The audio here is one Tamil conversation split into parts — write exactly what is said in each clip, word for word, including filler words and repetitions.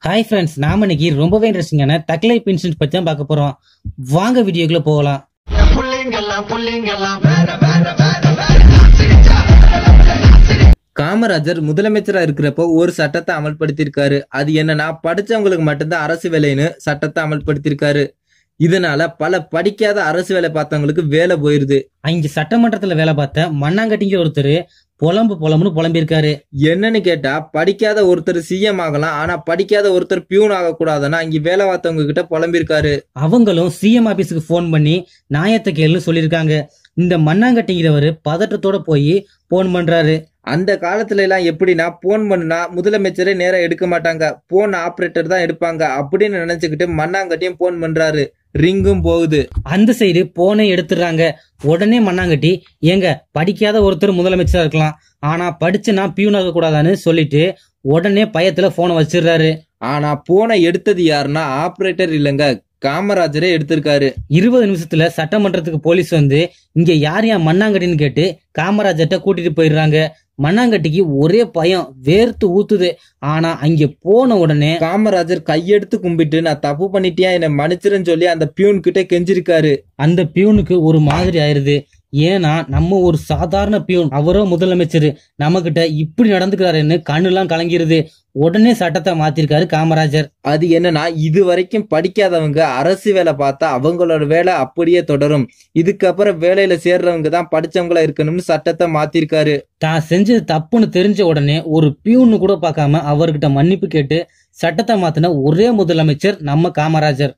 ஹாய் ஃப்ரெண்ட்ஸ், நாம இன்னைக்கு ரொம்பவே இன்ட்ரெஸ்டிங்கான தக்லைஃப் இன்சிடென்ட் பத்தி தான் பார்க்க போறோம். வாங்க வீடியோக்குள்ள போகலாம். காமராஜர் முதலமைச்சரா இருக்கிறப்போ ஒரு சட்டத்தை அமல்படுத்தியிருக்காரு. அது என்னன்னா, படிச்சவங்களுக்கு மட்டும்தான் அரசு வேலைன்னு சட்டத்தை அமல்படுத்தியிருக்காரு. இதனால பல படிக்காத அரசு வேலை பார்த்தவங்களுக்கு வேலை போயிருது. அங்க சட்டமன்றத்துல வேலை பார்த்த மண்ணாங்கட்டிங்க ஒருத்தர் புலம்பு புலம்புன்னு புலம்பிருக்காரு. என்னன்னு கேட்டா, படிக்காத ஒருத்தர் சிஎம் ஆகலாம், ஆனா படிக்காத ஒருத்தர் பியூன் ஆக கூடாதுன்னா இங்க வேலை பார்த்தவங்க கிட்ட புலம்பிருக்காரு. அவங்களும் சிஎம் ஆபீஸுக்கு போன் பண்ணி நியாயத்தை கேளுன்னு சொல்லியிருக்காங்க. இந்த மண்ணாங்கட்டிங்கிறவரு பதட்டத்தோட போய் போன் பண்றாரு. அந்த காலத்துல எல்லாம் எப்படின்னா, போன் பண்ணுனா முதலமைச்சரே நேரம் எடுக்க மாட்டாங்க, போன் ஆபரேட்டர் தான் எடுப்பாங்க அப்படின்னு நினைச்சுக்கிட்டு மண்ணாங்கட்டியும் போன் பண்றாரு. ரிங்கும் போகுது. அந்த சைடு போனை எடுத்துடுறாங்க. உடனே மண்ணாங்கட்டி, ஏங்க படிக்காத ஒருத்தர் முதலமைச்சரா இருக்கலாம், ஆனா படிச்சுனா பியூன் ஆக கூடாதான்னு சொல்லிட்டு உடனே பயத்துல போனை வச்சிடுறாரு. ஆனா போனை எடுத்தது யாருன்னா ஆபரேட்டர் இல்லங்க, காமராஜரே எடுத்திருக்காரு. இருபது நிமிஷத்துல சட்டமன்றத்துக்கு போலீஸ் வந்து இங்க யார் யார் மண்ணாங்கட்டின்னு கேட்டு காமராஜர்ட்ட கூட்டிட்டு போயிடுறாங்க. மண்ணாங்கட்டிக்கு ஒரே பயம், வேர்த்து ஊத்துது. ஆனா அங்க போன உடனே காமராஜர் கையெடுத்து கும்பிட்டு, நான் தப்பு பண்ணிட்டியா, என்ன மன்னிச்சிருன்னு சொல்லி அந்த பியூன் கிட்ட கெஞ்சிருக்காரு. அந்த பியூனுக்கு ஒரு மாதிரி ஆயிருது. ஏன்னா நம்ம ஒரு சாதாரண பியூன், அவரோ முதலமைச்சர், நம்ம கிட்ட இப்படி நடந்துக்கிறாருன்னு கண்ணுலாம் கலங்கிருது. உடனே சட்டத்தை மாத்திருக்காரு காமராஜர். அது என்னன்னா, இது வரைக்கும் படிக்காதவங்க அரசு வேலை பார்த்தா அவங்களோட வேலை அப்படியே தொடரும், இதுக்கப்புறம் வேலையில சேர்றவங்க தான் படிச்சவங்களா இருக்கணும்னு சட்டத்தை மாத்திருக்காரு. தான் செஞ்சது தப்புன்னு தெரிஞ்ச உடனே ஒரு பியூன்னு கூட பார்க்காம அவர்கிட்ட மன்னிப்பு கேட்டு சட்டத்தை மாத்தின ஒரே முதலமைச்சர் நம்ம காமராஜர்.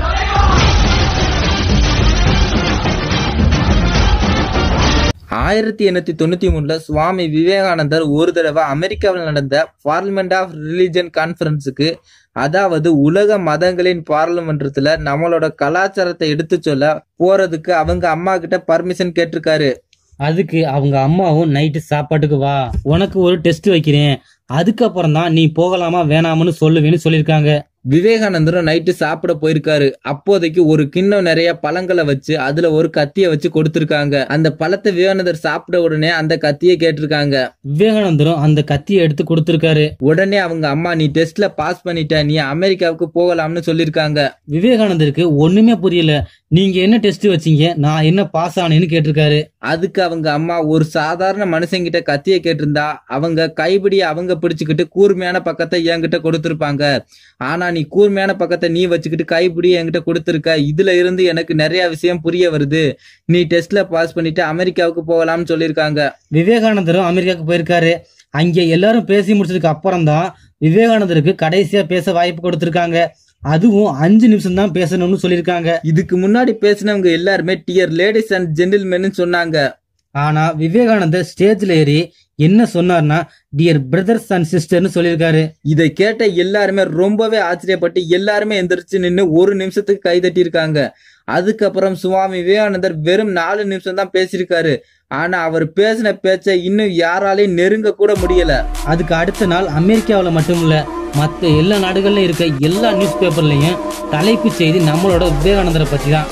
ஆயிரத்தி எண்ணூத்தி தொண்ணூத்தி மூணுல சுவாமி விவேகானந்தர் ஒரு தடவை அமெரிக்காவில் நடந்த பார்லிமெண்ட் ஆஃப் ரிலிஜன் கான்பரன்ஸுக்கு, அதாவது உலக மதங்களின் பார்லிமெண்டத்துல நம்மளோட கலாச்சாரத்தை எடுத்து சொல்ல போறதுக்கு அவங்க அம்மா கிட்ட பர்மிஷன் கேட்டிருக்காரு. அதுக்கு அவங்க அம்மாவும், நைட்டு சாப்பாட்டுக்கு வா, உனக்கு ஒரு டெஸ்ட் வைக்கிறேன், அதுக்கப்புறம் தான் நீ போகலாமா வேணாமன்னு சொல்லுவேன்னு சொல்லியிருக்காங்க. விவேகானந்தரும் நைட்டு சாப்பிட போயிருக்காரு. அப்போதைக்கு ஒரு கிண்ணம் நிறைய பழங்களை வச்சு அதுல ஒரு கத்திய வச்சு கொடுத்திருக்காங்க. அந்த பழத்தை விவேகானந்தர் சாப்பிட உடனே அந்த கத்தியை கேட்டிருக்காங்க. விவேகானந்தரும் அந்த கத்தியை எடுத்து கொடுத்திருக்காரு. உடனே அவங்க அம்மா, நீ டெஸ்ட்ல பாஸ் பண்ணிட்ட, நீ அமெரிக்காவுக்கு போகலாம்னு சொல்லிருக்காங்க. விவேகானந்தருக்கு ஒண்ணுமே புரியல. நீங்க என்ன டெஸ்ட் வச்சீங்க, நான் என்ன பாஸ் ஆனேன்னு கேட்டிருக்காரு. அதுக்கு அவங்க அம்மா, ஒரு சாதாரண மனுஷங்கிட்ட கத்திய கேட்டிருந்தா அவங்க கைப்பிடிய அவங்க பிடிச்சுக்கிட்டு கூர்மையான பக்கத்தை என்கிட்ட கொடுத்திருப்பாங்க. ஆனா நீ கூர்மையான பக்கத்தை நீ வச்சுக்கிட்டு கைப்பிடிய என்கிட்ட கொடுத்திருக்க. இதுல இருந்து எனக்கு நிறைய விஷயம் புரிய வருது. நீ டெஸ்ட்ல பாஸ் பண்ணிட்டு அமெரிக்காவுக்கு போகலாம்னு சொல்லியிருக்காங்க. விவேகானந்தரும் அமெரிக்காவுக்கு போயிருக்காரு. அங்க எல்லாரும் பேசி முடிச்சதுக்கு அப்புறம் தான் விவேகானந்தருக்கு கடைசியா பேச வாய்ப்பு கொடுத்திருக்காங்க. அதுவும் அஞ்சு நிமிஷம் தான் பேசணும்னு சொல்லியிருக்காங்க. இதுக்கு முன்னாடி பேசினவங்க எல்லாருமே டியர் லேடிஸ் அண்ட் ஜென்டில்மென்னு சொன்னாங்க. ஆனா விவேகானந்தர் ஸ்டேஜ்ல ஏறி என்ன சொன்னார்னா, டியர் பிரதர்ஸ் அண்ட் சிஸ்டர்னு சொல்லியிருக்காரு. இதை கேட்ட எல்லாருமே ரொம்பவே ஆச்சரியப்பட்டு எல்லாருமே எந்திரிச்சு நின்று ஒரு நிமிஷத்துக்கு கைதட்டி இருக்காங்க. அதுக்கப்புறம் சுவாமி விவேகானந்தர் வெறும் நாலு நிமிஷம் தான் பேசியிருக்காரு. ஆனா அவர் பேசின பேச்சை இன்னும் யாராலையும் நெருங்க கூட முடியல. அதுக்கு அடுத்த நாள் அமெரிக்காவில மட்டும் இல்ல, மற்ற எல்லா நாடுகள்ல இருக்க எல்லா நியூஸ் பேப்பர்லயும் தலைப்பு செய்தி நம்மளோட விவேகானந்தரை பத்தி தான்.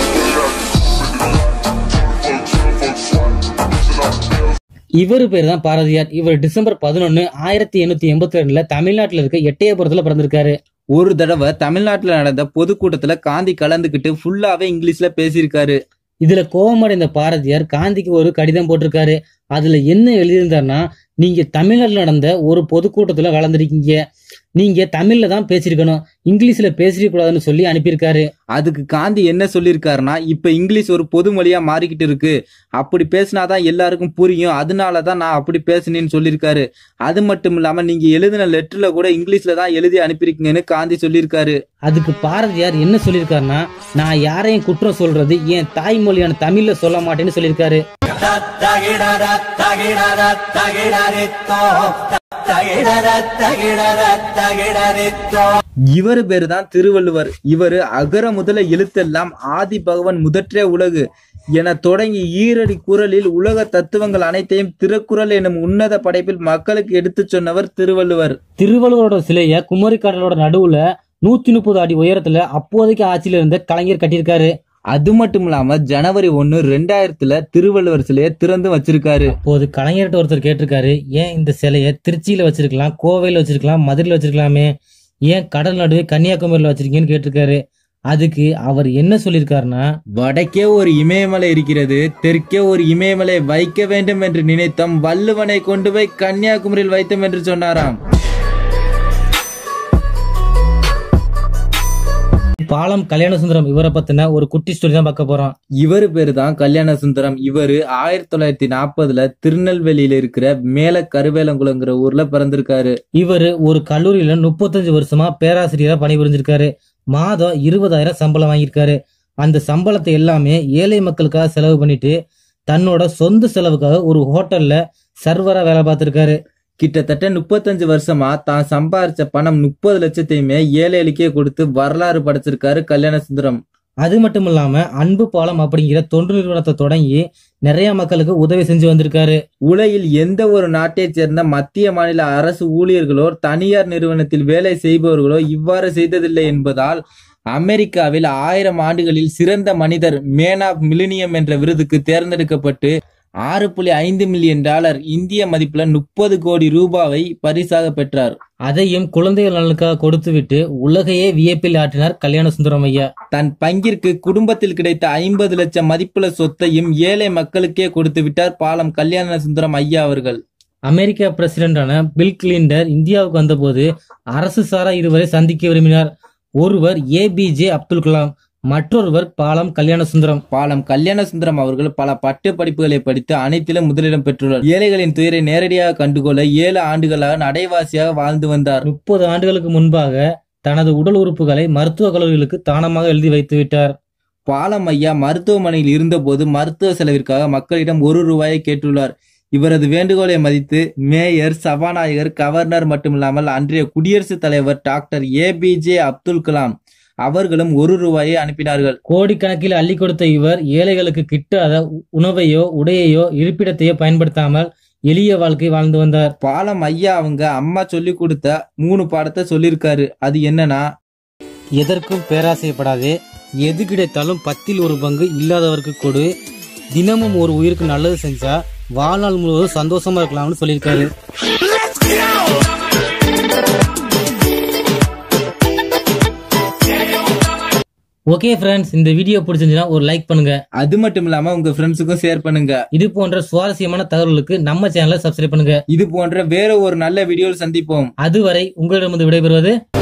இவரு பேர் தான் பாரதியார். இவர் டிசம்பர் பதினொன்னு ஆயிரத்தி எண்ணூத்தி எண்பத்தி ரெண்டுல தமிழ்நாட்டுல இருக்க எட்டயபுரத்துல பிறந்திருக்காரு. ஒரு தடவை தமிழ்நாட்டுல நடந்த பொதுக்கூட்டத்துல காந்தி கலந்துகிட்டு ஃபுல்லாவே இங்கிலீஷ்ல பேசியிருக்காரு. இதுல கோபமடைந்த பாரதியார் காந்திக்கு ஒரு கடிதம் போட்டிருக்காரு. அதுல என்ன எழுதியிருந்தாருன்னா, நீங்க தமிழ்நாட்டுல நடந்த ஒரு பொதுக்கூட்டத்துல கலந்துருக்கீங்க, நீங்க தமிழ்ல தான் பேசிருக்கணும், இங்கிலீஷ்ல பேசிருக்க கூடாதுன்னு சொல்லி அனுப்பியிருக்காரு. அதுக்கு காந்தி என்ன சொல்லியிருக்காருன்னா, இப்ப இங்கிலீஷ் ஒரு பொது மொழியா மாறிக்கிட்டு இருக்கு, அப்படி பேசினாதான் எல்லாருக்கும் புரியும், அதனாலதான் நான் அப்படி பேசினேன்னு சொல்லியிருக்காரு. அது மட்டும் இல்லாம நீங்க எழுதின லெட்டர்ல கூட இங்கிலீஷ்ல தான் எழுதி அனுப்பியிருக்கீங்கன்னு காந்தி சொல்லியிருக்காரு. அதுக்கு பாரதியார் என்ன சொல்லியிருக்காருன்னா, நான் யாரையும் குற்றம் சொல்றது என் தாய்மொழியான தமிழ்ல சொல்ல மாட்டேன்னு சொல்லியிருக்காரு. இவரு பேரு தான் திருவள்ளுவர். இவரு அகர முதல எழுத்தெல்லாம் ஆதி பகவன் முதற்றே உலகு என தொடங்கி ஈரடி குறளில் உலக தத்துவங்கள் அனைத்தையும் திருக்குறள் எனும் உன்னத படைப்பில் மக்களுக்கு எடுத்து சொன்னவர் திருவள்ளுவர். திருவள்ளுவரோட சிலைய குமரிக்கடலோட நடுவுல நூத்தி முப்பது அடி உயரத்துல அப்போதைக்கு ஆட்சியில இருந்த கலைஞர் கட்டியிருக்காரு. அது மட்டும் இல்லாம ஜனவரி ஒன்னு ரெண்டாயிரத்துல திருவள்ளுவர் சிலையை திறந்து வச்சிருக்காரு. அப்போது கலைஞர்கிட்ட ஒருத்தர் கேட்டிருக்காரு, ஏன் இந்த சிலையை திருச்சியில வச்சிருக்கலாம், கோவையில வச்சிருக்கலாம், மதுரையில வச்சிருக்கலாமே, ஏன் கடல் நடுவே கன்னியாகுமரியில வச்சிருக்கீங்கன்னு கேட்டிருக்காரு. அதுக்கு அவர் என்ன சொல்லியிருக்காருன்னா, வடக்கே ஒரு இமயமலை இருக்கிறது, தெற்கே ஒரு இமயமலை வைக்க வேண்டும் என்று நினைத்தோம், வள்ளுவனை கொண்டு போய் கன்னியாகுமரியில் வைத்தோம் என்று சொன்னாராம். பாலம் கல்யாண சுந்தரம் இவரை பத்தின ஒரு குட்டி ஸ்டோரி தான் பார்க்க போறோம். இவரு பேரு தான் கல்யாண சுந்தரம். இவரு ஆயிரத்தி தொள்ளாயிரத்தி நாற்பதுல திருநெல்வேலியில இருக்கிற மேல கருவேலங்குளங்கிற ஊர்ல பிறந்திருக்காரு. இவரு ஒரு கல்லூரியில முப்பத்தஞ்சு வருஷமா பேராசிரியரா பணிபுரிஞ்சிருக்காரு. மாதம் இருபதாயிரம் சம்பளம் வாங்கியிருக்காரு. அந்த சம்பளத்தை எல்லாமே ஏழை மக்களுக்காக செலவு பண்ணிட்டு தன்னோட சொந்த செலவுக்காக ஒரு ஹோட்டல்ல சர்வரா வேலை பார்த்திருக்காரு. கிட்டத்தட்ட முப்பத்தஞ்சு வருஷமா தான் சம்பாரிச்ச பணம் முப்பது லட்சத்தையுமே ஏழை எலிக்கே கொடுத்து வரலாறு படைச்சிருக்காரு கல்யாண சுந்தரம். அது மட்டும் இல்லாம அன்பு பாலம் அப்படிங்கிற தொண்டு நிறுவனத்தை தொடங்கி நிறைய மக்களுக்கு உதவி செஞ்சு வந்திருக்காரு. உலகில் எந்த ஒரு நாட்டை சேர்ந்த மத்திய மாநில அரசு ஊழியர்களோ தனியார் நிறுவனத்தில் வேலை செய்பவர்களோ இவ்வாறு செய்ததில்லை என்பதால் அமெரிக்காவில் ஆயிரம் ஆண்டுகளில் சிறந்த மனிதர் மேன் ஆஃப் மில்லினியம் என்ற விருதுக்கு தேர்ந்தெடுக்கப்பட்டு ஆறு புள்ளி ஐந்து மில்லியன் டாலர் இந்திய மதிப்புல முப்பது கோடி ரூபாவை பரிசாக பெற்றார். அதையும் குழந்தைகள் நலனுக்காக கொடுத்து விட்டு உலகையே வியப்பில் ஆற்றினார் கல்யாண சுந்தரம் ஐயா. தன் பங்கிற்கு குடும்பத்தில் கிடைத்த ஐம்பது லட்சம் மதிப்புள்ள சொத்தையும் ஏழை மக்களுக்கே கொடுத்து விட்டார் பாலம் கல்யாண சுந்தரம் ஐயா அவர்கள். அமெரிக்கா பிரசிடென்டான பில் கிளின்டன் இந்தியாவுக்கு வந்தபோது அரசு சாரா இருவரை சந்திக்க விரும்பினார். ஒருவர் A P J Abdul Kalam, மற்றொருவர் பாலம் கல்யாண சுந்தரம். பாலம் கல்யாண சுந்தரம் அவர்கள் பல பட்டு படிப்புகளை படித்து அனைத்திலும் முதலிடம் பெற்றுள்ளார். ஏழைகளின் துயரை நேரடியாக கண்டுகொள்ள ஏழு ஆண்டுகளாக நடைவாசியாக வாழ்ந்து வந்தார். முப்பது ஆண்டுகளுக்கு முன்பாக தனது உடல் உறுப்புகளை மருத்துவ கல்லூரிகளுக்கு தானமாக எழுதி வைத்து விட்டார். பாலம் ஐயா மருத்துவமனையில் இருந்த போது மருத்துவ செலவிற்காக மக்களிடம் ஒரு ரூபாயை கேட்டுள்ளார். இவரது வேண்டுகோளை மதித்து மேயர், சபாநாயகர், கவர்னர் மட்டுமில்லாமல் அன்றைய குடியரசுத் தலைவர் doctor A P J Abdul Kalam அவர்களும் ஒரு ரூபாயை அனுப்பினார்கள். கோடிக்கணக்கில் அள்ளி கொடுத்த இவர் ஏழைகளுக்கு கிட்டாத உணவையோ உடையையோ இருப்பிடத்தையோ பயன்படுத்தாமல் எளிய வாழ்க்கை வாழ்ந்து வந்தார். பாலம் ஐயா அவங்க அம்மா சொல்லி கொடுத்த மூணு பாடத்தை சொல்லியிருக்காரு. அது என்னன்னா, எதற்கும் பேராசைப்படாதே, எது கிடைத்தாலும் பத்தில் ஒரு பங்கு இல்லாதவருக்கு கொடு, தினமும் ஒரு உயிருக்கு நல்லது செஞ்சா வாழ்நாள் முழுவதும் சந்தோஷமா இருக்கலாம்னு சொல்லியிருக்காரு. ஓகே ஃப்ரெண்ட்ஸ், இந்த வீடியோ பிடிச்சிருந்துச்சுன்னா ஒரு லைக் பண்ணுங்க. அது மட்டும் இல்லாம உங்க ஃப்ரெண்ட்ஸுக்கும் ஷேர் பண்ணுங்க. இது போன்ற சுவாரஸ்யமான தகவல்களுக்கு நம்ம சேனலை சப்ஸ்கிரைப் பண்ணுங்க. இது போன்ற வேற ஒரு நல்ல வீடியோவில் சந்திப்போம். அதுவரை உங்களிடமிருந்து விடைபெறுவது